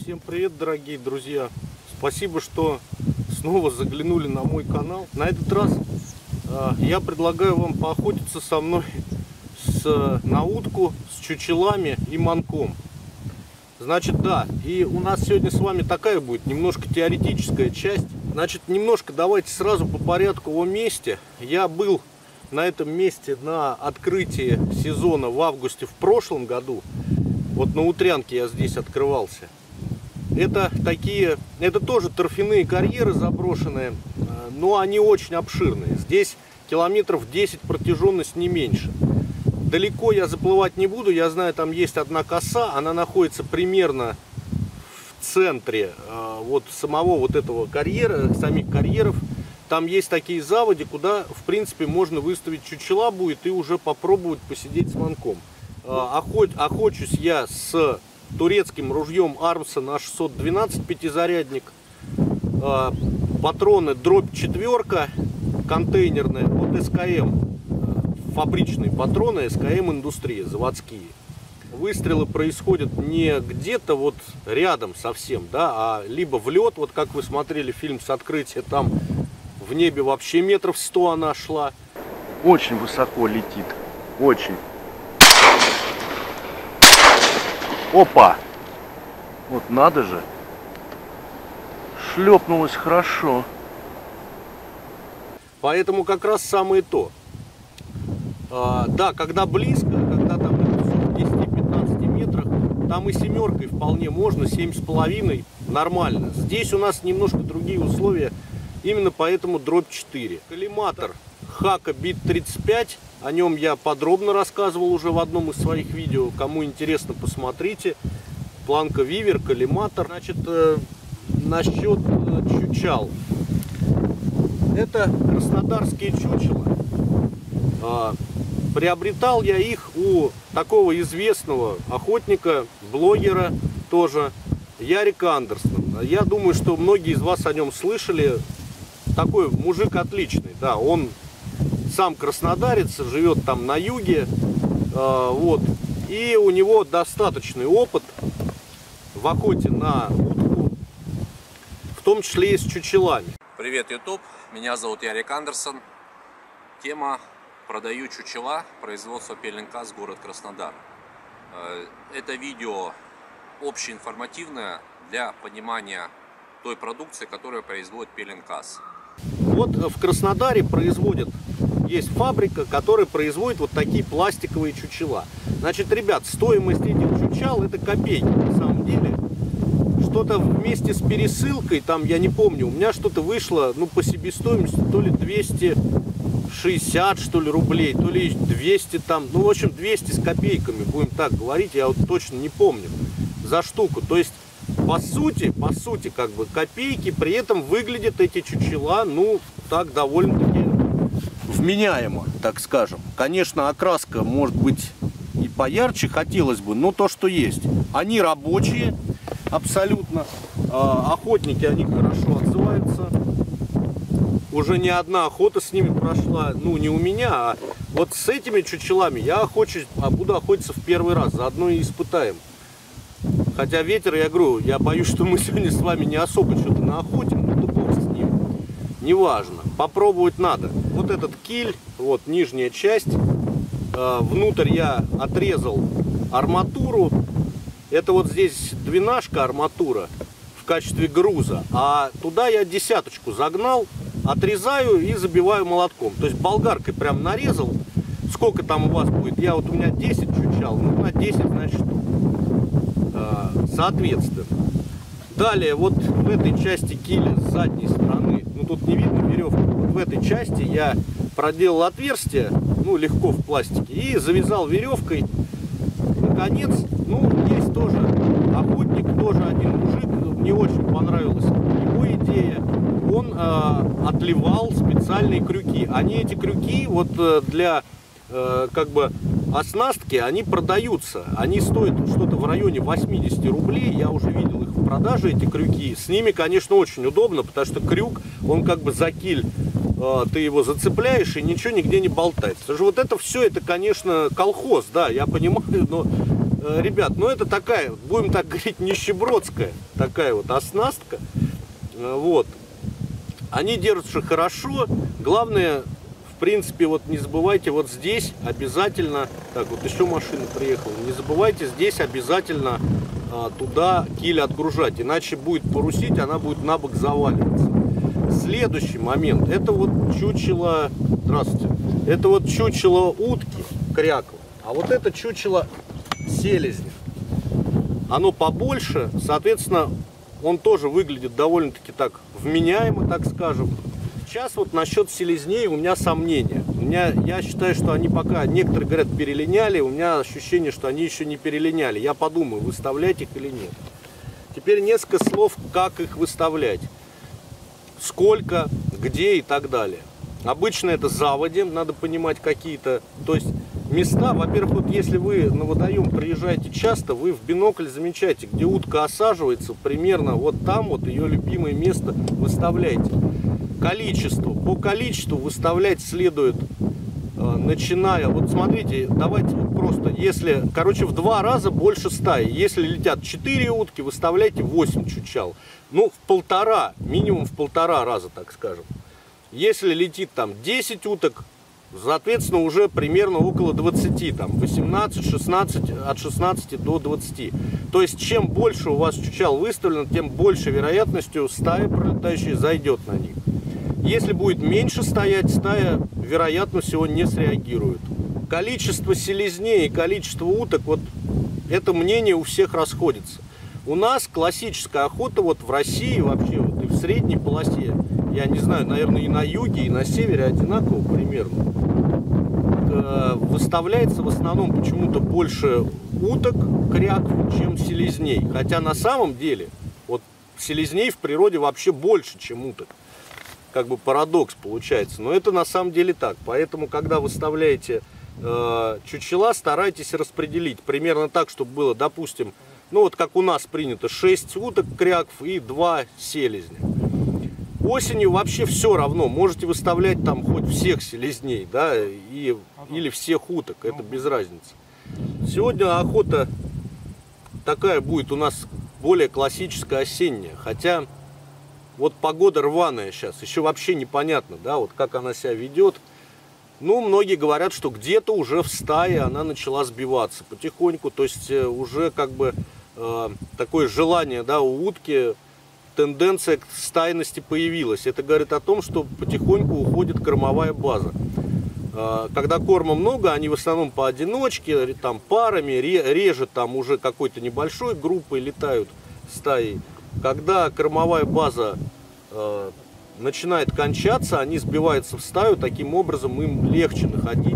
Всем привет, дорогие друзья! Спасибо, что снова заглянули на мой канал. На этот раз я предлагаю вам поохотиться со мной на утку с чучелами и манком. Значит, да, и у нас сегодня с вами такая будет немножко теоретическая часть. Значит, немножко давайте сразу по порядку о месте. Я был на этом месте на открытии сезона в августе в прошлом году. Вот на Утрянке я здесь открывался. Это тоже торфяные карьеры заброшенные, но они очень обширные. Здесь километров 10 протяженность, не меньше. Далеко я заплывать не буду, я знаю, там есть одна коса, она находится примерно в центре вот самого вот этого карьера, самих карьеров. Там есть такие заводи, куда в принципе можно выставить чучела будет и уже попробовать посидеть с манком. Охочусь я с турецким ружьем Армса на 612 пятизарядник. Патроны дробь 4, контейнерные от СКМ. Фабричные патроны СКМ Индустрия, заводские. Выстрелы происходят не где-то вот рядом совсем, да, а либо в лед, вот как вы смотрели фильм с открытия, там в небе вообще метров 100 она шла. Очень высоко летит, очень. Опа! Вот надо же. Шлепнулось хорошо. Поэтому как раз самое то. Да, когда близко, когда там в 10-15 метрах, там и семеркой вполне можно, 7,5 нормально. Здесь у нас немножко другие условия, именно поэтому дробь 4. Коллиматор Хака Бит 35, о нем я подробно рассказывал уже в одном из своих видео. Кому интересно, посмотрите. Планка Вивер, коллиматор. Значит, насчет чучел. Это краснодарские чучела. Приобретал я их у такого известного охотника, блогера тоже, Ярика Андерсона. Я думаю, что многие из вас о нем слышали. Такой мужик отличный, да, он сам краснодарец, живет там на юге, вот, и у него достаточный опыт в охоте на утку, в том числе и с чучелами. Привет, YouTube, меня зовут Ярик Андерсон. Тема: продаю чучела, производство Пеленкас, город Краснодар. Это видео общеинформативное для понимания той продукции, которую производит Пеленкас. Вот в Краснодаре есть фабрика, которая производит вот такие пластиковые чучела. Значит, ребят, стоимость этих чучел — это копейки на самом деле. Что-то вместе с пересылкой, там, я не помню, у меня что-то вышло, ну, по себестоимости, то ли 260, что ли, рублей, то ли 200 там, ну, в общем, 200 с копейками, будем так говорить, я вот точно не помню, за штуку. То есть, по сути, как бы копейки, при этом выглядят эти чучела, ну, так, довольно-таки вменяемо, так скажем. Конечно, окраска может быть и поярче, хотелось бы, но то, что есть. Они рабочие, абсолютно. Охотники о них хорошо отзываются. Уже не одна охота с ними прошла, ну, не у меня, а вот с этими чучелами я буду охотиться в первый раз, заодно и испытаем. Хотя ветер, я говорю, я боюсь, что мы сегодня с вами не особо что-то наохотим, но да бог с ним. Неважно, попробовать надо. Вот этот киль, вот нижняя часть, внутрь я отрезал арматуру. Это вот здесь двенашка арматура в качестве груза, а туда я десяточку загнал, отрезаю и забиваю молотком. То есть болгаркой прям нарезал. Сколько там у вас будет? У меня 10 чучел, ну на 10, значит, соответственно. Далее, вот в этой части киля с задней стороны, ну тут не видно веревку, вот в этой части я проделал отверстие, ну легко в пластике, и завязал веревкой. Наконец, ну есть тоже охотник, тоже один мужик, мне очень понравилась его идея. Он отливал специальные крюки. Эти крюки вот для как бы оснастки, они продаются. Они стоят что-то в районе 80 рублей. Я уже видел их в продаже, эти крюки. С ними, конечно, очень удобно, потому что крюк, он как бы за киль, ты его зацепляешь и ничего нигде не болтается. Вот это все, это, конечно, колхоз, да, я понимаю, но ребят, ну это такая, будем так говорить, нищебродская такая вот оснастка. Вот. Они держатся хорошо. Главное, в принципе, вот не забывайте, вот здесь обязательно, так, вот еще машина приехала, не забывайте здесь обязательно туда киль отгружать, иначе будет парусить, она будет на бок заваливаться. Следующий момент, это вот чучело, здравствуйте, это вот чучело утки, крякова, а вот это чучело селезня. Оно побольше, соответственно, он тоже выглядит довольно-таки так вменяемо, так скажем. Сейчас вот насчет селезней у меня сомнения. Я считаю, что они пока, некоторые говорят, перелиняли, у меня ощущение, что они еще не перелиняли. Я подумаю, выставлять их или нет. Теперь несколько слов, как их выставлять. Сколько, где и так далее. Обычно это заводи, надо понимать какие-то, то есть места, во-первых, вот если вы на водоем приезжаете часто, вы в бинокль замечаете, где утка осаживается, примерно вот там вот ее любимое место выставляйте. Количество, по количеству выставлять следует, начиная, вот смотрите, давайте вот просто, если, короче, в 2 раза больше стаи, если летят 4 утки, выставляйте 8 чучал, ну, в 1,5, минимум в 1,5 раза, так скажем. Если летит там 10 уток, соответственно, уже примерно около 20, там 18, 16, от 16 до 20. То есть, чем больше у вас чучал выставлено, тем больше вероятностью стая пролетающая зайдет на них. Если будет меньше стоять, стая, вероятно всего, не среагирует. Количество селезней и количество уток, вот это мнение у всех расходится. У нас классическая охота вот в России вообще, вот и в средней полосе, я не знаю, наверное, и на юге, и на севере одинаково примерно, выставляется в основном почему-то больше уток, кряков, чем селезней. Хотя на самом деле вот селезней в природе вообще больше, чем уток. Как бы парадокс получается. Но это на самом деле так. Поэтому, когда выставляете чучела, старайтесь распределить примерно так, чтобы было, допустим, ну вот как у нас принято, 6 уток, кряков и 2 селезня. Осенью вообще все равно, можете выставлять там хоть всех селезней, да, или всех уток, это без разницы. Сегодня охота такая будет у нас более классическая, осенняя, хотя вот погода рваная сейчас, еще вообще непонятно, да, вот как она себя ведет. Ну, многие говорят, что где-то уже в стае она начала сбиваться потихоньку, то есть уже как бы такое желание, да, у утки, тенденция к стайности появилась. Это говорит о том, что потихоньку уходит кормовая база. Когда корма много, они в основном поодиночке, там парами, реже там уже какой-то небольшой группой летают стаи. Когда кормовая база начинает кончаться, они сбиваются в стаю, таким образом им легче находить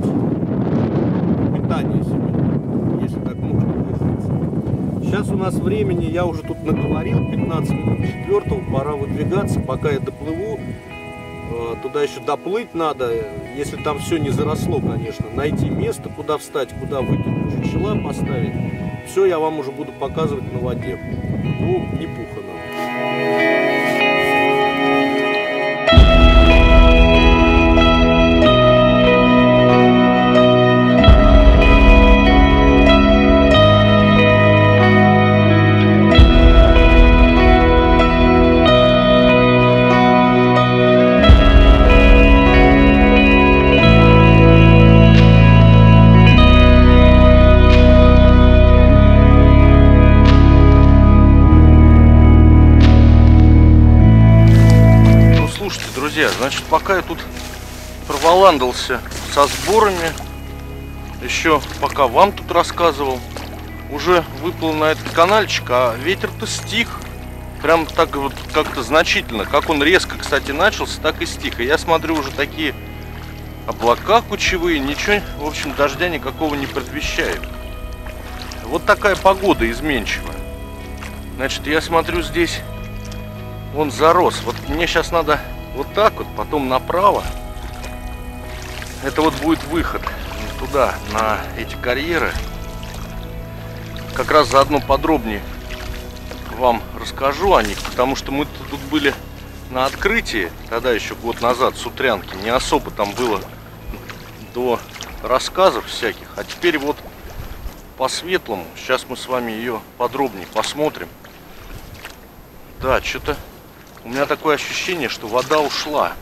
питание себе, если так можно выразиться. Сейчас у нас времени, я уже тут наговорил, 15 минут 4-го, пора выдвигаться, пока я доплыву. Туда еще доплыть надо, если там все не заросло, конечно, найти место, куда встать, куда выкинуть чучела, поставить. Все я вам уже буду показывать на воде. Ну, не пуха нам. Друзья, значит, пока я тут проволандался со сборами, еще пока вам тут рассказывал, уже выплыл на этот канальчик, а ветер-то стих. Прям так вот как-то значительно. Как он резко, кстати, начался, так и стих. И я смотрю, уже такие облака кучевые, ничего, в общем, дождя никакого не предвещает. Вот такая погода изменчивая. Значит, я смотрю, здесь он зарос. Вот мне сейчас надо вот так вот, потом направо. Это вот будет выход туда, на эти карьеры. Как раз заодно подробнее вам расскажу о них, потому что мы тут были на открытии, тогда еще год назад, с Утрянки. Не особо там было до рассказов всяких. А теперь вот по-светлому. Сейчас мы с вами ее подробнее посмотрим. Да, что-то у меня такое ощущение, что вода ушла.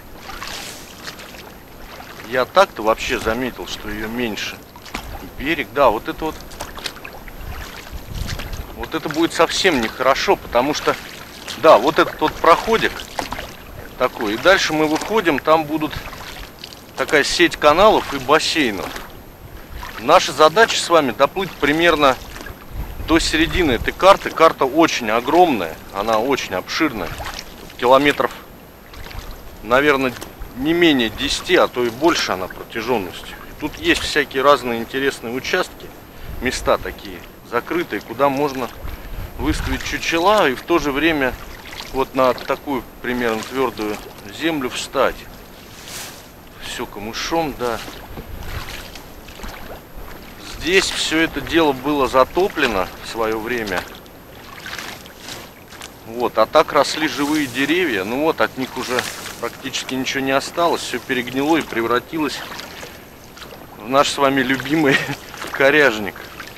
Я так-то вообще заметил, что ее меньше. Берег, да, вот это будет совсем нехорошо, потому что, да, вот этот вот проходик такой, и дальше мы выходим, там будут такая сеть каналов и бассейнов. Наша задача с вами доплыть примерно до середины этой карты. Карта очень огромная, она очень обширная, километров, наверное, не менее 10, а то и больше она протяженностью. Тут есть всякие разные интересные участки, места такие закрытые, куда можно выставить чучела и в то же время вот на такую примерно твердую землю встать. Все камышом, да. Здесь все это дело было затоплено в свое время. Вот, а так росли живые деревья. Ну вот, от них уже практически ничего не осталось. Все перегнило и превратилось в наш с вами любимый коряжник.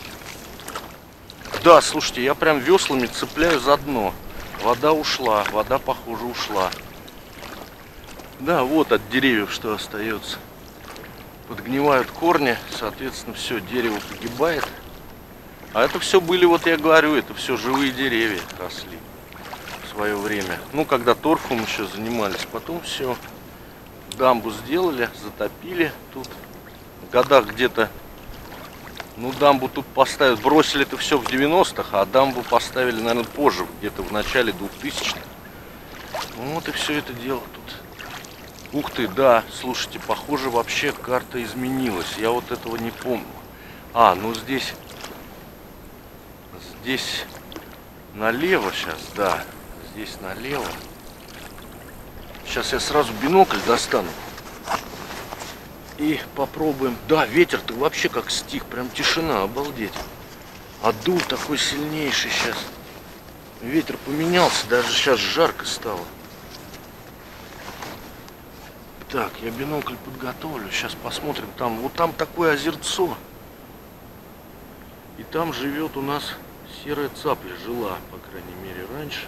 Да, слушайте, я прям веслами цепляю за дно. Вода ушла, вода, похоже, ушла. Да, вот от деревьев что остается. Подгнивают корни, соответственно, все, дерево погибает. А это все были, вот я говорю, это все живые деревья росли в свое время. Ну, когда торфом еще занимались, потом все, дамбу сделали, затопили тут. В годах где-то, ну, дамбу тут поставили, бросили это все в 90-х, а дамбу поставили, наверное, позже, где-то в начале 2000-х. Вот и все это дело тут. Ух ты, да, слушайте, похоже, вообще карта изменилась. Я вот этого не помню. А, ну здесь налево сейчас, да. Здесь налево. Сейчас я сразу бинокль достану. И попробуем. Да, ветер-то вообще как стих, прям тишина, обалдеть. А дул такой сильнейший сейчас. Ветер поменялся, даже сейчас жарко стало. Так, я бинокль подготовлю, сейчас посмотрим. Там, вот там такое озерцо. И там живет у нас серая цапля, жила, по крайней мере, раньше.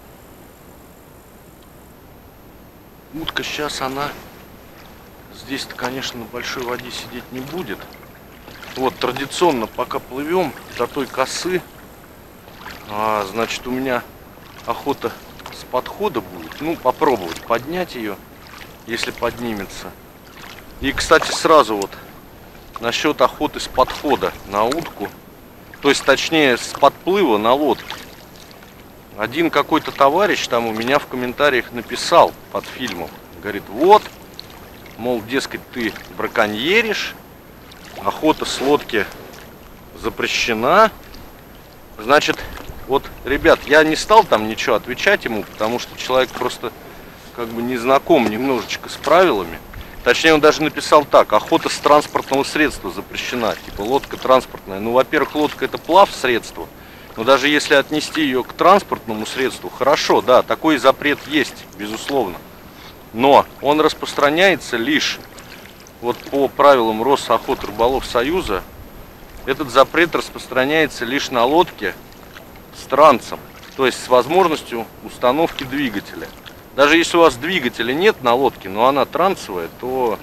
Утка сейчас она здесь-то, конечно, на большой воде сидеть не будет. Вот, традиционно, пока плывем до той косы, значит, у меня охота с подхода будет. Ну, попробовать поднять ее, если поднимется. И, кстати, сразу вот насчет охоты с подхода на утку, то есть, точнее, с подплыва на лодке. Один какой-то товарищ там у меня в комментариях написал под фильмом, говорит, вот, мол, дескать, ты браконьеришь, охота с лодки запрещена. Значит, вот, ребят, я не стал там ничего отвечать ему, потому что человек просто как бы не знаком немножечко с правилами. Точнее, он даже написал так: охота с транспортного средства запрещена. Типа лодка транспортная. Ну, во-первых, лодка — это плавсредство. Но даже если отнести ее к транспортному средству, хорошо, да, такой запрет есть, безусловно. Но он распространяется лишь вот по правилам Росохотрыболовсоюза. Этот запрет распространяется лишь на лодке с трансом, то есть с возможностью установки двигателя. Даже если у вас двигателя нет на лодке, но она трансовая, то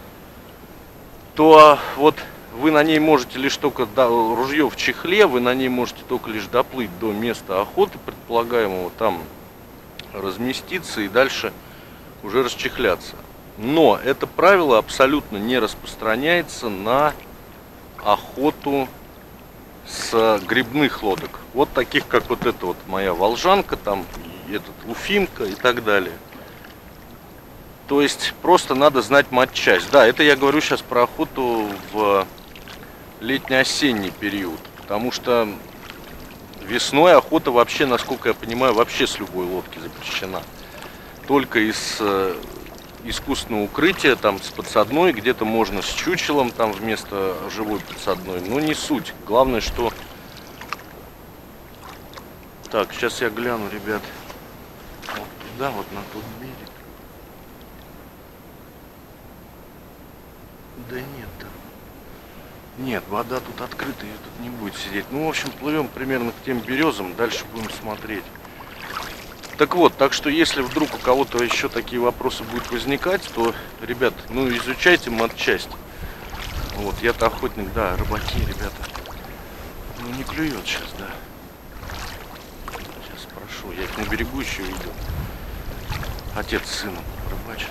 вот вы на ней можете лишь только, ружье в чехле, вы на ней можете только лишь доплыть до места охоты предполагаемого, там разместиться и дальше уже расчехляться. Но это правило абсолютно не распространяется на охоту с грибных лодок. Вот таких, как вот эта вот моя волжанка, там этот уфимка и так далее. То есть просто надо знать матчасть. Да, это я говорю сейчас про охоту в летне-осенний период. Потому что весной охота вообще, насколько я понимаю, вообще с любой лодки запрещена. Только из искусственного укрытия, там с подсадной, где-то можно с чучелом там вместо живой подсадной. Но не суть. Главное, что... Так, сейчас я гляну, ребят. Вот туда, вот на тот берег. Да нет там. Нет, вода тут открытая, ее тут не будет сидеть. Ну, в общем, плывем примерно к тем березам, дальше будем смотреть. Так вот, так что если вдруг у кого-то еще такие вопросы будут возникать, то, ребят, ну, изучайте матчасть. Вот, я-то охотник, да, рыбаки, ребята. Ну, не клюет сейчас, да. Сейчас спрошу, я их на берегу еще видел. Отец с сыном рыбачат.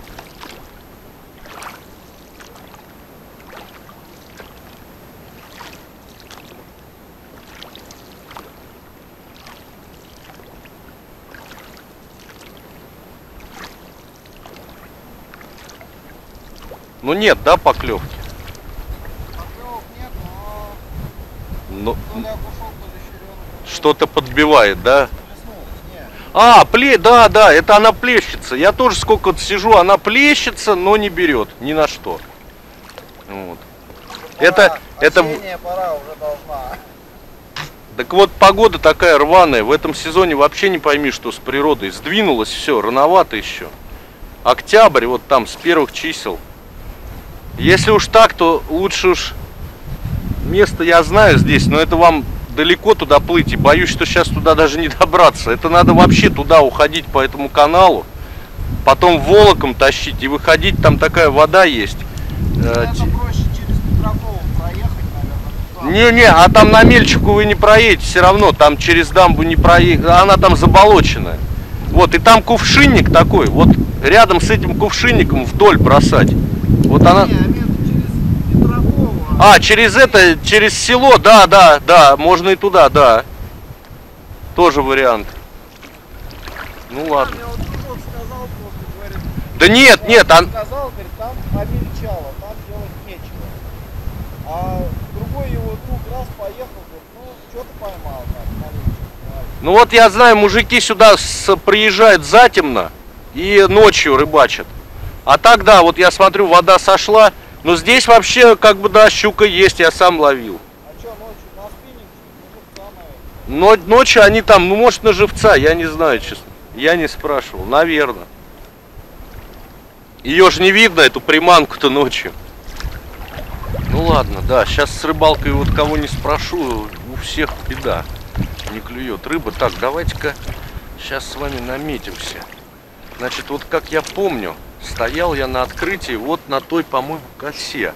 Ну нет, да, поклевки? Поклевок нет, Но то ли окушок, то ли щеренок. что-то подбивает, да? Плеснулось, нет. Да, это она плещется. Я тоже сколько-то сижу, она плещется, но не берет ни на что. Вот. Пора, это... осенняя пора уже должна. Так вот, погода такая рваная. В этом сезоне вообще не пойми, что с природой. Сдвинулось все, рановато еще. Октябрь, вот там, с первых чисел. Если уж так, то лучше уж... Место я знаю здесь, но это вам далеко туда плыть. И боюсь, что сейчас туда даже не добраться. Это надо вообще туда уходить по этому каналу. Потом волоком тащить и выходить. Там такая вода есть. Это проще через Петракову проехать, наверное. Не-не, а там на Мельчику вы не проедете все равно. Там через дамбу не проедете. Она там заболоченная. Вот, и там кувшинник такой. Вот рядом с этим кувшинником вдоль бросать. Вот она... Не, через Петракову. А, через это, через село, да, можно и туда, да. Тоже вариант. Ну ладно. Мне вот дружок сказал, просто говорит. Да нет, Он сказал, говорит, там обельчало, там делать нечего. А другой его друг раз поехал, говорит, ну, что ты поймал там, маленький. Ну вот я знаю, мужики сюда приезжают затемно и ночью рыбачат. А так, да, вот я смотрю, вода сошла. Но здесь вообще, как бы, да, щука есть, я сам ловил. А что ночью на спиннинг, ну, самое... Но ночью они там, ну, может, на живца, я не знаю, честно. Я не спрашивал, наверное. Ее же не видно, эту приманку-то ночью. Ну ладно, да, сейчас с рыбалкой вот кого не спрошу, у всех беда. Не клюет рыба. Так, давайте-ка сейчас с вами наметимся. Значит, вот как я помню, стоял я на открытии вот на той, по-моему, косе.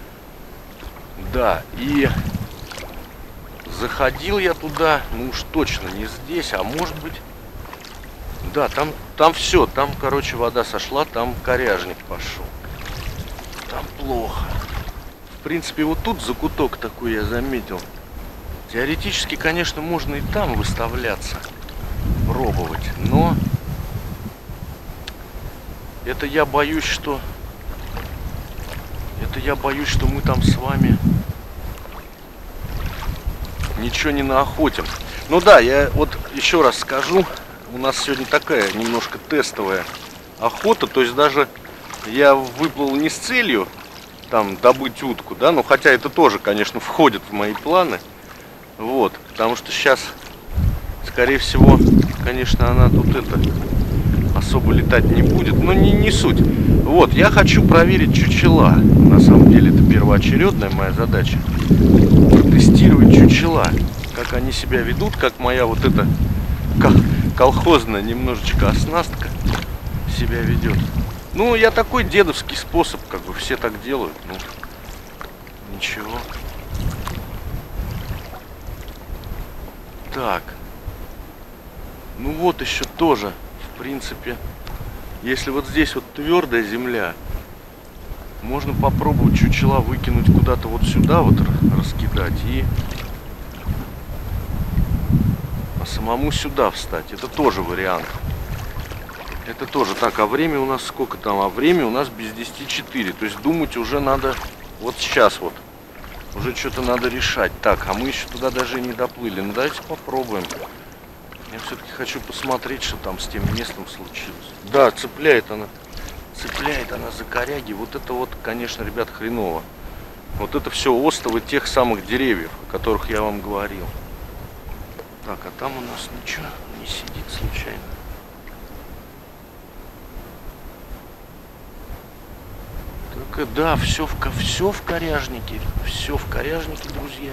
Да, и заходил я туда, ну уж точно не здесь, а может быть... Да, там все, там, короче, вода сошла, там коряжник пошел. Там плохо. В принципе, вот тут закуток такой я заметил. Теоретически, конечно, можно и там выставляться, пробовать, но... Это я боюсь, что мы там с вами ничего не наохотим. Ну да, я вот еще раз скажу, у нас сегодня такая немножко тестовая охота, то есть даже я выплыл не с целью там добыть утку, да, но хотя это тоже, конечно, входит в мои планы, вот, потому что сейчас, скорее всего, конечно, она тут особо летать не будет, но не суть. Вот, я хочу проверить чучела. На самом деле это первоочередная моя задача. Тестировать чучела. Как они себя ведут, как моя вот эта колхозная немножечко оснастка себя ведет. Ну, я такой дедовский способ, как бы все так делают. Ну, ничего. Так. Ну вот еще тоже. В принципе, если вот здесь вот твердая земля, можно попробовать чучела выкинуть куда-то вот сюда вот раскидать и самому сюда встать. Это тоже вариант. Это тоже так. А время у нас сколько там? А время у нас без 10:04. То есть думать уже надо вот сейчас вот. Уже что-то надо решать. Так, а мы еще туда даже не доплыли. Ну давайте попробуем. Я все-таки хочу посмотреть, что там с тем местом случилось. Да, цепляет она за коряги. Вот это вот, конечно, ребят, хреново. Вот это все остовы тех самых деревьев, о которых я вам говорил. Так, а там у нас ничего не сидит случайно. Так. коряжника, да, все в коряжнике. Все в коряжнике, друзья.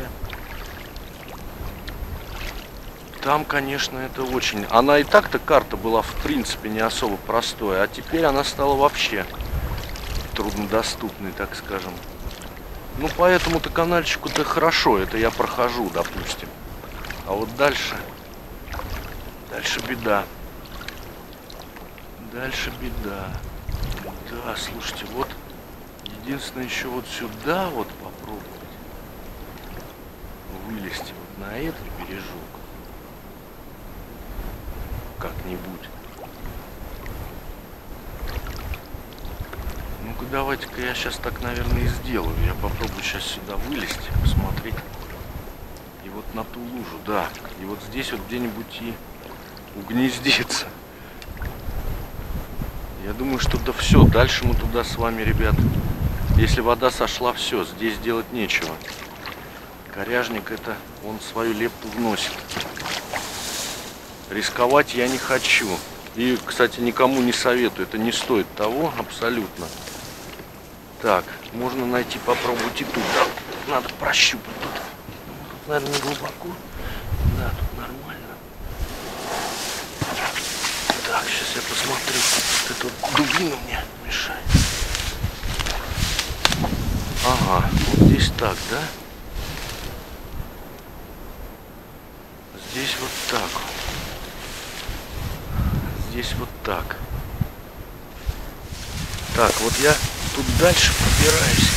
Там, конечно, это очень... Она и так-то карта была, в принципе, не особо простой, а теперь она стала вообще труднодоступной, так скажем. Ну, по этому-то канальчику-то хорошо, это я прохожу, допустим. А вот дальше беда. Дальше беда. Да, слушайте, вот единственное еще вот сюда вот попробовать вылезти вот на этот бережок. Как-нибудь. Ну-ка, давайте-ка я сейчас так, наверное, и сделаю. Я попробую сейчас сюда вылезти, посмотреть. И вот на ту лужу, да. И вот здесь вот где-нибудь и угнездиться. Я думаю, что да все. Дальше мы туда с вами, ребят. Если вода сошла, все. Здесь делать нечего. Коряжник это, он свою лепту вносит. Рисковать я не хочу. И, кстати, никому не советую. Это не стоит того абсолютно. Так, можно найти, попробовать и тут. Да, надо прощупать тут. Тут, наверное, не глубоко. Да, тут нормально. Так, сейчас я посмотрю. Вот эта вот дубина мне мешает. Ага, вот здесь так, да? Здесь вот так. Здесь вот так. Так, вот я тут дальше пробираюсь.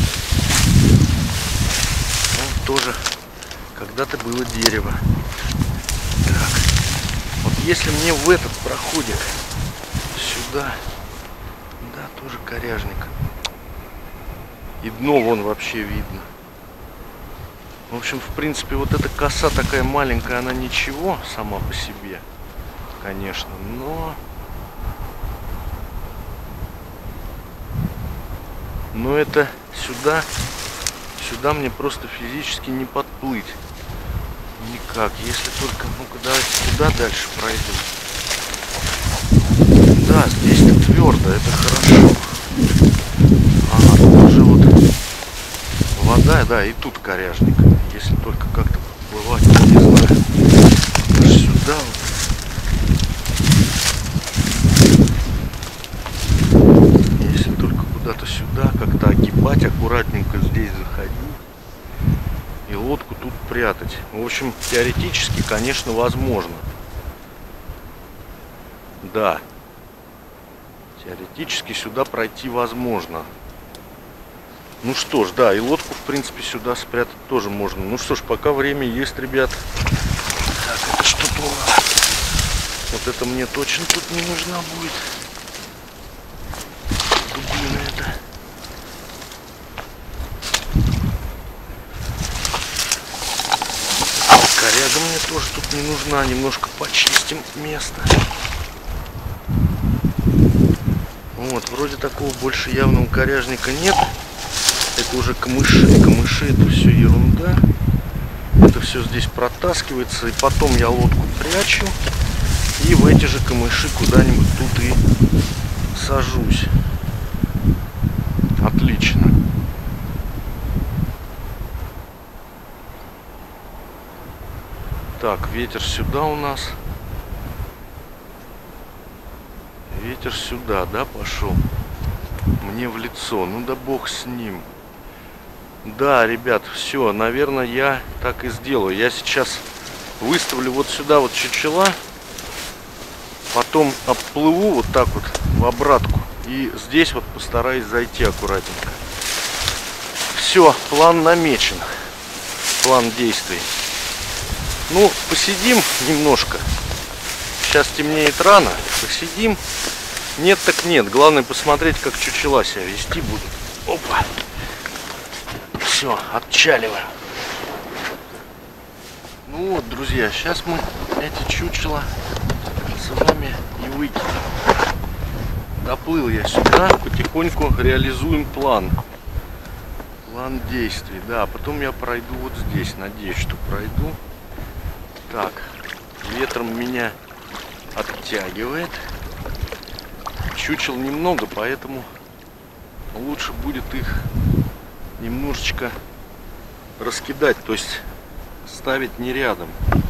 Вон тоже когда-то было дерево. Так. Вот если мне в этот проходит сюда, да, тоже коряжник. И дно вон вообще видно. В общем, в принципе, вот эта коса такая маленькая, она ничего сама по себе. Конечно, но это сюда мне просто физически не подплыть никак, если только, ну-ка, давайте туда дальше пройдем. Да, здесь-то твердо, это хорошо. Ага, тут уже вот вода, да, и тут коряжник, если только как-то подплывать, не знаю, аж сюда вот. Куда-то сюда, как-то огибать, аккуратненько здесь заходить и лодку тут прятать. В общем, теоретически, конечно, возможно. Да. Теоретически сюда пройти возможно. Ну что ж, да, и лодку, в принципе, сюда спрятать тоже можно. Ну что ж, пока время есть, ребят. Так, это что-то у нас. Вот это мне точно тут не нужна будет. Дубина это. Коряга мне тоже тут не нужна. Немножко почистим место. Вот, вроде такого больше явного коряжника нет. Это уже камыши. Камыши это все ерунда. Это все здесь протаскивается. И потом я лодку прячу. И в эти же камыши куда-нибудь тут и сажусь. Отлично. Так, ветер сюда у нас. Ветер сюда, да, пошел? Мне в лицо. Ну да бог с ним. Да, ребят, все, наверное, я так и сделаю. Я сейчас выставлю вот сюда вот чучела. Потом обплыву вот так вот в обратку. И здесь вот постараюсь зайти аккуратненько. Все, план намечен. План действий. Ну, посидим немножко. Сейчас темнеет рано. Посидим. Нет так нет. Главное посмотреть, как чучела себя вести будут. Опа. Все, отчаливаем. Ну вот, друзья, сейчас мы эти чучела с вами и выкинем. Доплыл я сюда, потихоньку реализуем план. План действий, да. Потом я пройду вот здесь, надеюсь, что пройду. Так, ветром меня оттягивает. Чучел немного, поэтому лучше будет их немножечко раскидать, то есть ставить не рядом.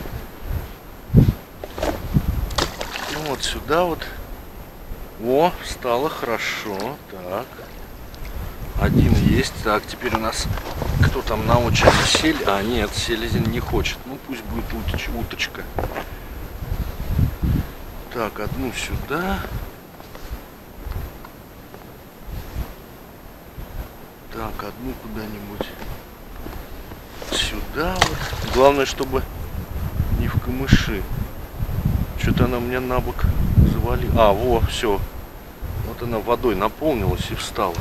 Ну вот сюда вот. О, стало хорошо. Так. Один есть. Так, теперь у нас кто там на очереди? А, нет, селезень не хочет. Ну пусть будет уточка. Так, одну сюда. Так, одну куда-нибудь сюда вот. Главное, чтобы не в камыши. Что-то она у меня на бок завалила. А, во, все. Вот она водой наполнилась и встала.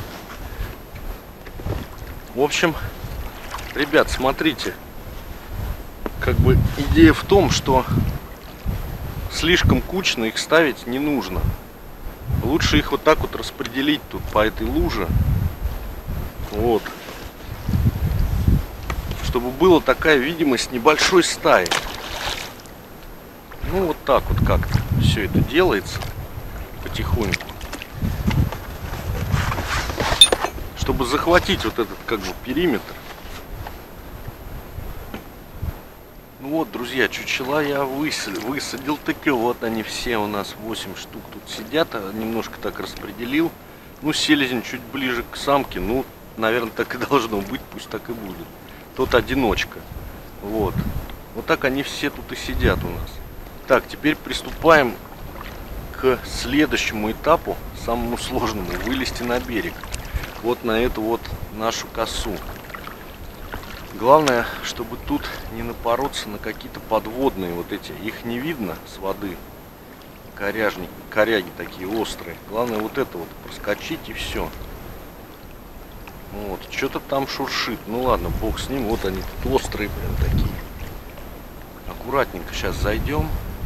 В общем, ребят, смотрите. Как бы идея в том, что слишком кучно их ставить не нужно. Лучше их вот так вот распределить тут по этой луже. Вот. Чтобы была такая видимость небольшой стаи. Ну вот так вот как-то все это делается потихоньку. Чтобы захватить вот этот как бы периметр. Ну вот, друзья, чучела я высадил таки. Вот они все у нас 8 штук тут сидят. Немножко так распределил. Ну, селезень чуть ближе к самке. Ну, наверное, так и должно быть. Пусть так и будет. Тот одиночка. Вот. Вот так они все тут и сидят у нас. Так, теперь приступаем к следующему этапу, самому сложному. Вылезти на берег. Вот на эту вот нашу косу. Главное, чтобы тут не напороться на какие-то подводные вот эти. Их не видно с воды. Коряги такие острые. Главное вот это вот проскочить и все. Вот, что-то там шуршит. Ну ладно, бог с ним. Вот они тут острые прям такие. Аккуратненько сейчас зайдем.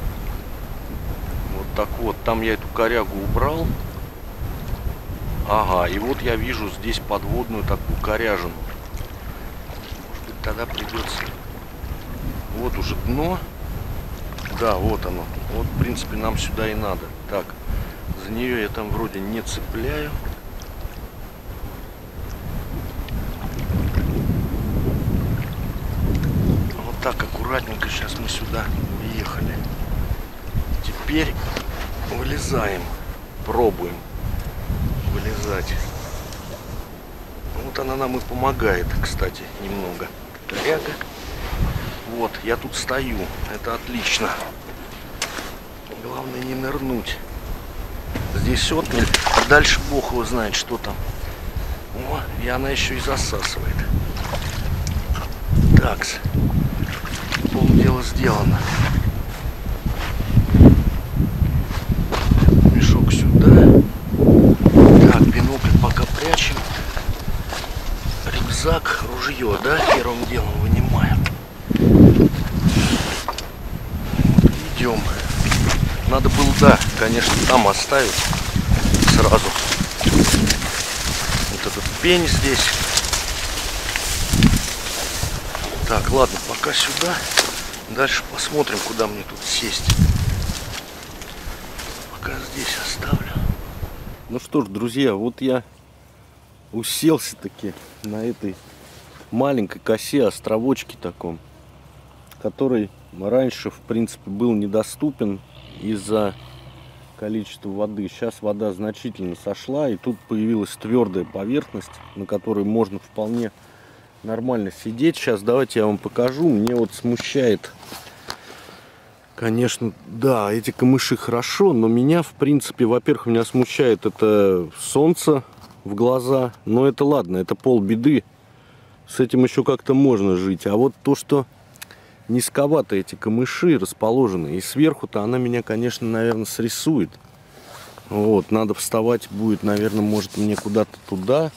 Вот так вот. Там я эту корягу убрал. Ага, и вот я вижу здесь подводную такую коряжину. Может быть, тогда придется... Вот уже дно. Да, вот оно. Вот, в принципе, нам сюда и надо. Так, за нее я там вроде не цепляю. Вот так аккуратненько сейчас мы сюда въехали. Теперь вылезаем. Пробуем вылезать. Вот она нам и помогает, кстати, немного. Коряга. Вот, я тут стою. Это отлично. Главное не нырнуть. Здесь отмель, а дальше бог его знает, что там. О, и она еще и засасывает. Так, полдела сделано. Мешок сюда. Так, бинокль пока прячем. Рюкзак, ружье, да, первым делом вынимаем. Вот, идем. Надо было, да, конечно, там оставить сразу. Вот этот пень здесь. Так, ладно, пока сюда. Дальше посмотрим, куда мне тут сесть. Пока здесь оставлю. Ну что ж, друзья, вот я уселся таки на этой маленькой косе, островочке таком, который раньше, в принципе, был недоступен из-за количества воды. Сейчас вода значительно сошла, и тут появилась твердая поверхность, на которой можно вполне нормально сидеть. Сейчас давайте я вам покажу. Мне вот смущает, конечно, да, эти камыши хорошо, но меня, в принципе, во-первых, меня смущает это солнце в глаза, но это ладно, это полбеды. С этим еще как-то можно жить. А вот то, что низковато эти камыши расположены, и сверху-то она меня, конечно, наверное, срисует. Вот, надо вставать будет, наверное, может мне куда-то туда.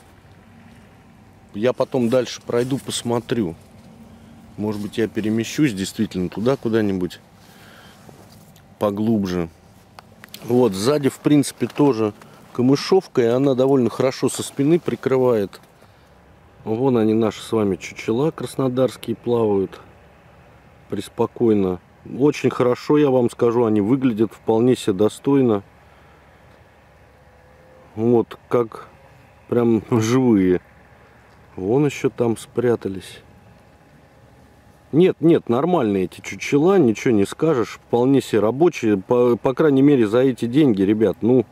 Я потом дальше пройду, посмотрю. Может быть, я перемещусь действительно туда куда-нибудь поглубже. Вот, сзади, в принципе, тоже камышовка, и она довольно хорошо со спины прикрывает. Вон они, наши с вами чучела краснодарские, плавают преспокойно. Очень хорошо, я вам скажу, они выглядят вполне себе достойно. Вот, как прям живые. Вон еще там спрятались. Нет, нет, нормальные эти чучела, ничего не скажешь. Вполне себе рабочие. По крайней мере, за эти деньги, ребят, ну,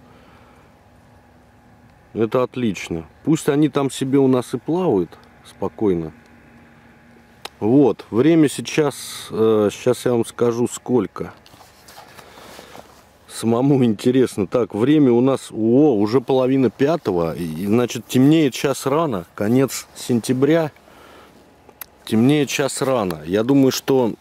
это отлично. Пусть они там себе у нас и плавают спокойно. Вот, время сейчас, сейчас я вам скажу сколько. Самому интересно. Так, время у нас, уже 4:30. И, значит, темнеет час рано, конец сентября. Темнеет час рано. Я думаю, что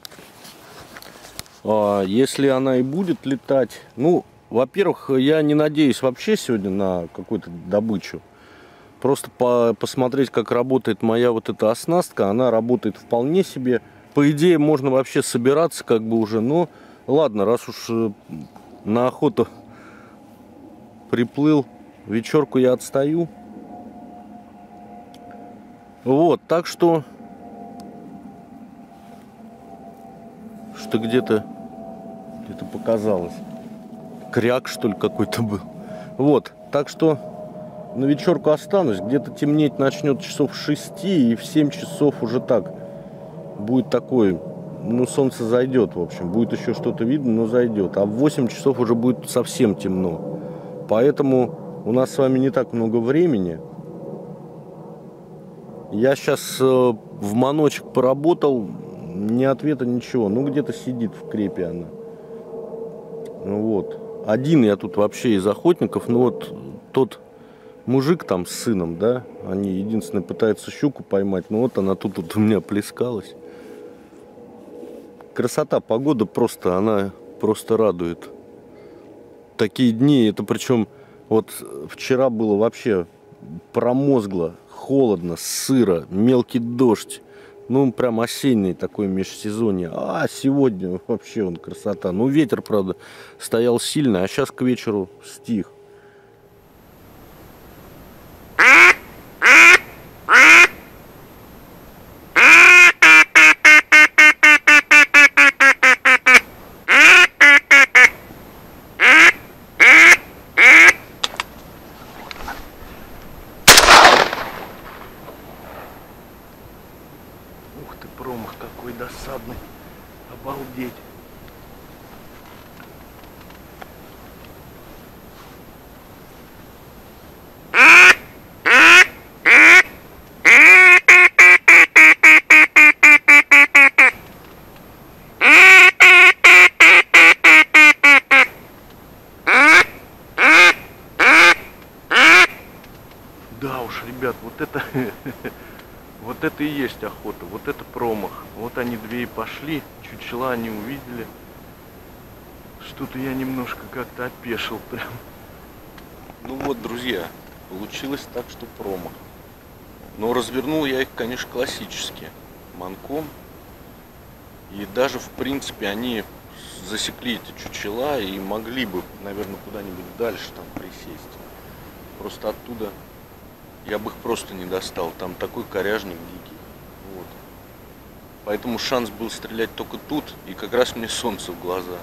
если она и будет летать, ну, во-первых, я не надеюсь вообще сегодня на какую-то добычу. Просто посмотреть, как работает моя вот эта оснастка. Она работает вполне себе. По идее, можно вообще собираться как бы уже. Но ладно, раз уж на охоту приплыл, вечерку я отстаю. Вот, так что... Что где-то показалось. Кряк, что ли, какой-то был. Вот, так что на вечерку останусь. Где-то темнеть начнет часов 6, и в 7 часов уже так будет такой, ну, солнце зайдет, в общем. Будет еще что-то видно, но зайдет. А в 8 часов уже будет совсем темно. Поэтому у нас с вами не так много времени. Я сейчас в маночек поработал, ни ответа, ничего. Ну, где-то сидит в крепе она. Вот. Один я тут вообще из охотников. Ну, вот тот мужик там с сыном, да, они единственное пытаются щуку поймать. Ну, вот она тут вот у меня плескалась. Красота, погода просто, она просто радует. Такие дни, это причем вот вчера было вообще промозгло, холодно, сыро, мелкий дождь. Ну, прям осенний такой межсезонье. А сегодня вообще он красота. Ну, ветер, правда, стоял сильно, а сейчас к вечеру стих. Ух ты, промах какой досадный. Обалдеть. Да уж, ребят, вот это... Вот это и есть охота, вот это промах. Вот они две и пошли, чучела они увидели. Что-то я немножко как-то опешил прям. Ну вот, друзья, получилось так, что промах. Но развернул я их, конечно, классически, манком. И даже, в принципе, они засекли эти чучела и могли бы, наверное, куда-нибудь дальше там присесть. Просто оттуда... Я бы их просто не достал. Там такой коряжник дикий. Вот. Поэтому шанс был стрелять только тут. И как раз мне солнце в глаза.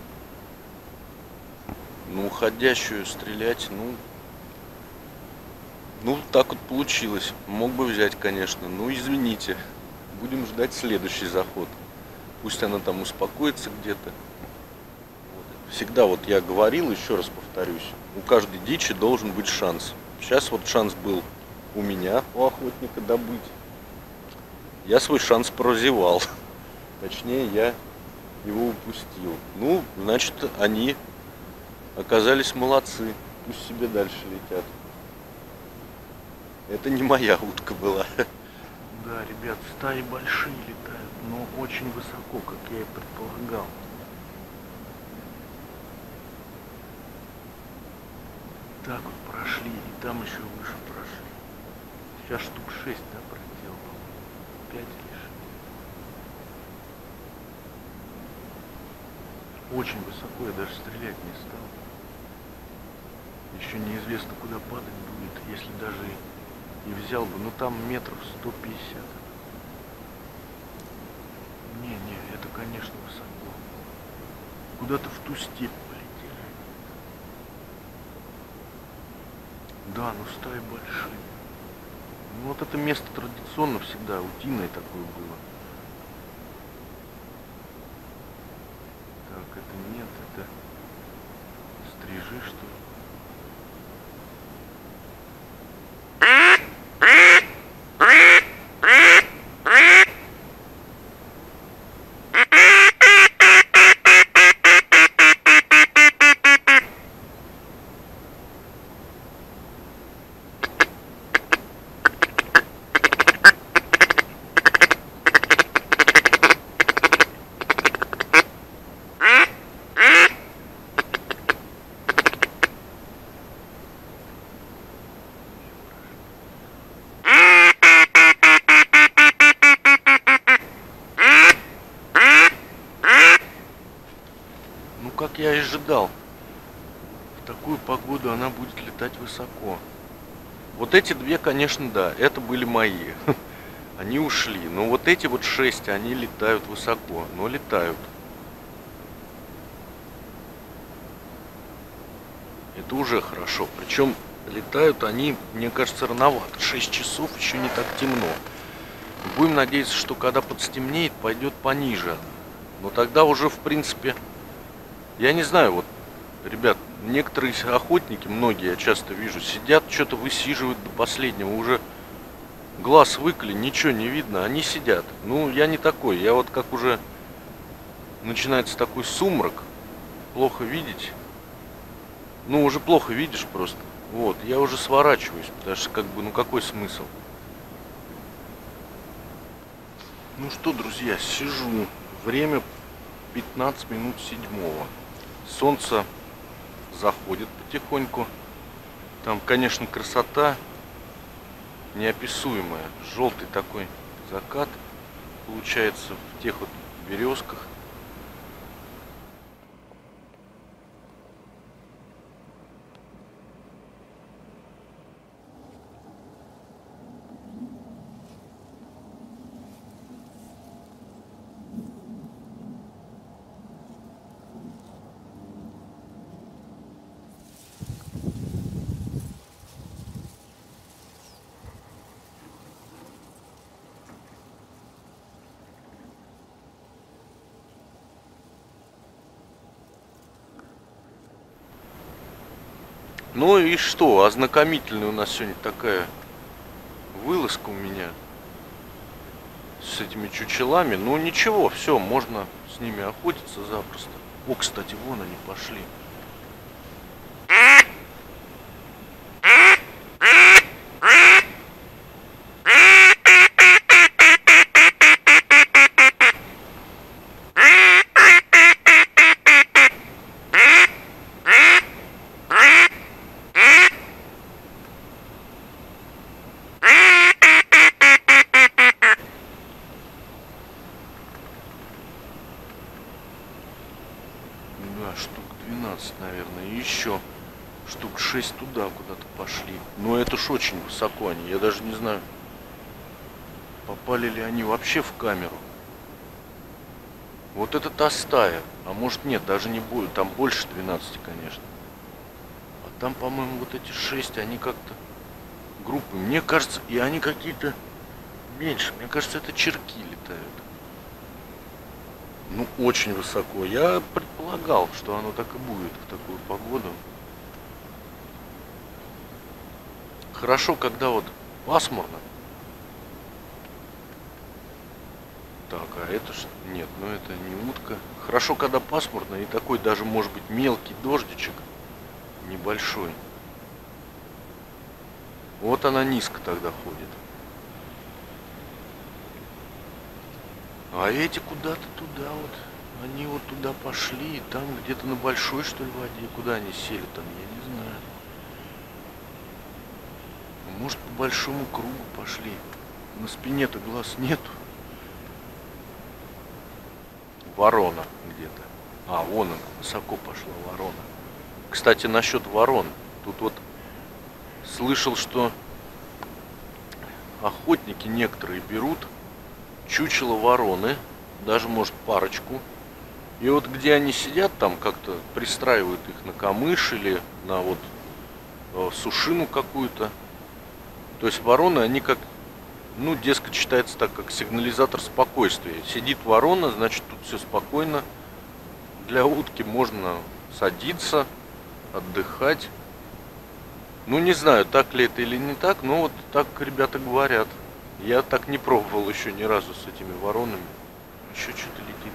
Ну, уходящую стрелять, ну, так вот получилось. Мог бы взять, конечно. Ну, извините. Будем ждать следующий заход. Пусть она там успокоится где-то. Вот. Всегда вот я говорил, еще раз повторюсь. У каждой дичи должен быть шанс. Сейчас вот шанс был у меня, у охотника, добыть. Я свой шанс прозевал. Точнее, я его упустил. Ну, значит, они оказались молодцы. Пусть себе дальше летят. Это не моя утка была. Да, ребят, стаи большие летают, но очень высоко, как я и предполагал. Так вот прошли, и там еще выше прошли. Сейчас штук 6, да, пролетел, по-моему. 5 лишь. Очень высоко, я даже стрелять не стал. Еще неизвестно, куда падать будет, если даже и взял бы. Ну там метров 150. Не, это, конечно, высоко. Куда-то в ту степь полетели. Да, ну стаи большие. Ну вот это место традиционно всегда утиное такое было. Так, это нет, это стрижи, что ли? Как я и ожидал, в такую погоду она будет летать высоко. Вот эти две, конечно, да, это были мои. Они ушли. Но вот эти вот 6, они летают высоко, но летают. Это уже хорошо. Причем летают они, мне кажется, рановато. 6 часов, еще не так темно. Будем надеяться, что когда подстемнеет, пойдет пониже. Но тогда уже, в принципе... Я не знаю, вот, ребят, некоторые охотники, многие, я часто вижу, сидят, что-то высиживают до последнего, уже глаз выколи, ничего не видно, они сидят. Ну, я не такой, я вот как уже начинается такой сумрак, плохо видеть, ну, уже плохо видишь просто, вот, я уже сворачиваюсь, потому что, как бы, ну, какой смысл? Ну что, друзья, сижу, время 15 минут 7-го. Солнце заходит потихоньку. Там, конечно, красота неописуемая. Желтый такой закат получается в тех вот березках. Ну и что, ознакомительная у нас сегодня такая вылазка у меня с этими чучелами. Ну ничего, все, можно с ними охотиться запросто. О, кстати, вон они пошли. Штук 12, наверное, и еще штук 6 туда куда-то пошли. Но это ж очень высоко они, я даже не знаю, попали ли они вообще в камеру. Вот это та стая, а может нет, даже не будет, там больше 12, конечно. А там, по-моему, вот эти 6, они как-то группы, мне кажется, и они какие-то меньше, мне кажется, это черки летают. Ну, очень высоко. Я предполагал, что оно так и будет в такую погоду. Хорошо, когда вот пасмурно. Так, а это ж... Нет, ну это не утка. Хорошо, когда пасмурно и такой даже, может быть, мелкий дождичек. Небольшой. Вот она низко тогда ходит. А эти куда-то туда вот, они вот туда пошли, и там где-то на большой, что ли, воде, куда они сели там, я не знаю. Может, по большому кругу пошли. На спине-то глаз нету. Ворона где-то. А, вон она, высоко пошла ворона. Кстати, насчет ворон. Тут вот слышал, что охотники некоторые берут чучело вороны, даже может парочку. И вот где они сидят, там как-то пристраивают их на камыш или на вот сушину какую-то. То есть вороны, они как, ну, дескать, считается так, как сигнализатор спокойствия. Сидит ворона, значит, тут все спокойно. Для утки можно садиться, отдыхать. Ну, не знаю, так ли это или не так, но вот так ребята говорят. Я так не пробовал еще ни разу с этими воронами. Еще что-то летит.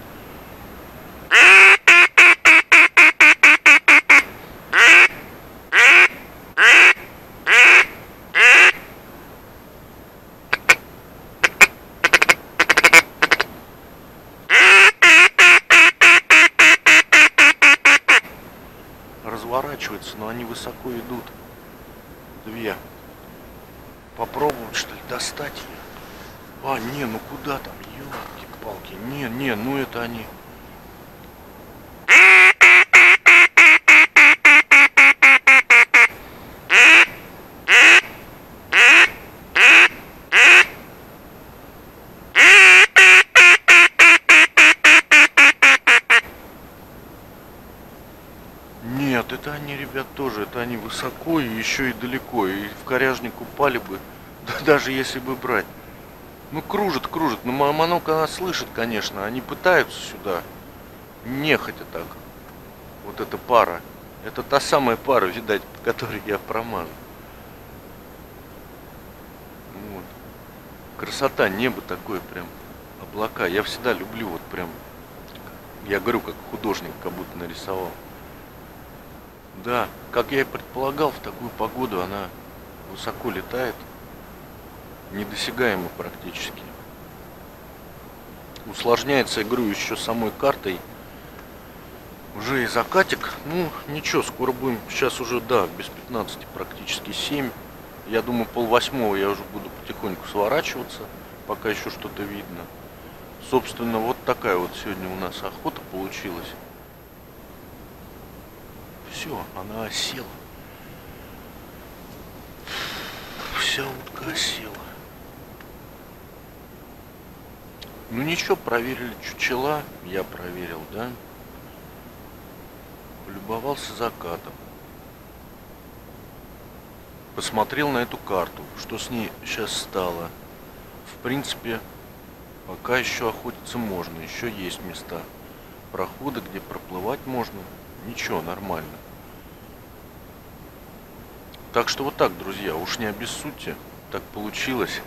Разворачиваются, но они высоко идут. Две. Попробовать, что ли, достать ее? А, не, ну куда там? Ёлки-палки. Не, ну это они. Нет, это они, ребят, тоже. Это они высоко и еще и далеко. И в коряжник упали бы, даже если бы брать. Ну, кружит. Ну, маманок она слышит, конечно. Они пытаются сюда. Нехотя так. Вот эта пара. Это та самая пара, видать, по которой я промажу. Вот. Красота, небо такое прям. Облака. Я всегда люблю вот прям. Я говорю, как художник, как будто нарисовал. Да, как я и предполагал, в такую погоду она высоко летает. Недосягаемо практически. Усложняется, я говорю, еще самой картой. Уже и закатик. Ну, ничего, скоро будем. Сейчас уже, да, без 15 практически 7. Я думаю, 7:30 я уже буду потихоньку сворачиваться, пока еще что-то видно. Собственно, вот такая вот сегодня у нас охота получилась. Все, она осела. Вся утка осела. Ну ничего, проверили чучела. Я проверил, да. Полюбовался закатом. Посмотрел на эту карту, что с ней сейчас стало. В принципе, пока еще охотиться можно. Еще есть места, проходы, где проплывать можно. Ничего, нормально. Так что вот так, друзья, уж не обессудьте. Так получилось.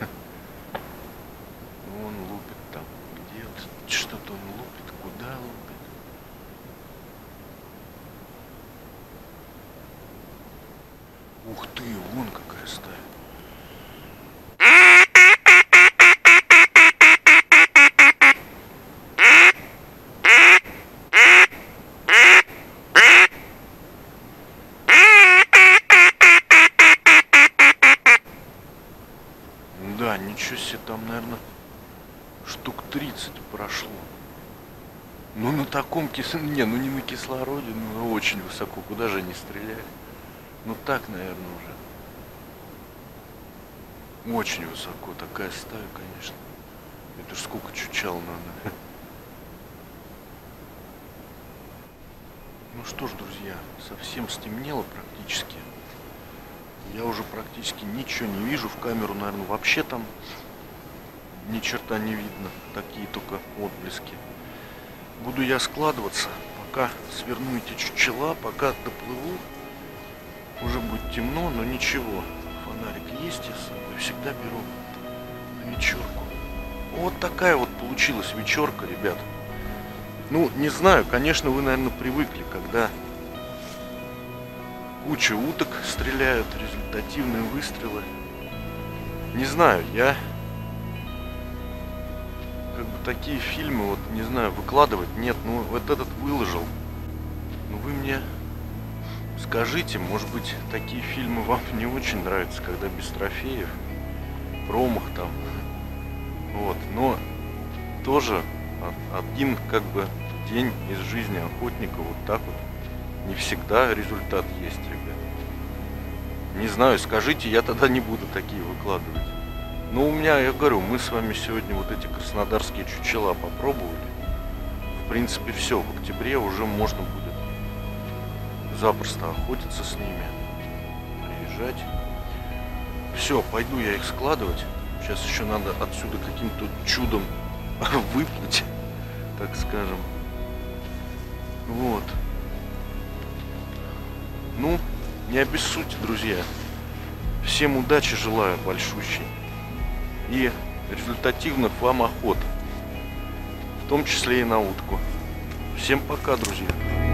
Он лупит там. Где вот что-то он лупит? Куда лупит? Ух ты, вон какая стая. Да, ничего себе, там, наверное, штук 30 прошло. Ну, на таком не, ну не на кислороде, но очень высоко. Куда же они стреляли? Ну, так, наверное, уже. Очень высоко. Такая стая, конечно. Это ж сколько чучал надо. Ну что ж, друзья, совсем стемнело практически. Я уже практически ничего не вижу. В камеру, наверное, вообще там ни черта не видно. Такие только отблески. Буду я складываться, пока сверну эти чучела, пока доплыву. Уже будет темно, но ничего. Фонарик есть, я с собой всегда беру на вечерку. Вот такая вот получилась вечерка, ребят. Ну, не знаю, конечно, вы, наверное, привыкли, когда куча уток стреляют, результативные выстрелы. Не знаю, я как бы такие фильмы, вот не знаю, выкладывать нет, ну вот этот выложил. Ну вы мне скажите, может быть, такие фильмы вам не очень нравятся, когда без трофеев, промах там. Вот, но тоже один как бы день из жизни охотника вот так вот. Не всегда результат есть, ребят. Не знаю, скажите, я тогда не буду такие выкладывать. Но у меня, я говорю, мы с вами сегодня вот эти краснодарские чучела попробовали. В принципе, все, в октябре уже можно будет запросто охотиться с ними. лежать. Все, пойду я их складывать. Сейчас еще надо отсюда каким-то чудом выплыть, так скажем. Вот. Ну, не обессудьте, друзья. Всем удачи желаю большущей. И результативных вам охот. В том числе и на утку. Всем пока, друзья.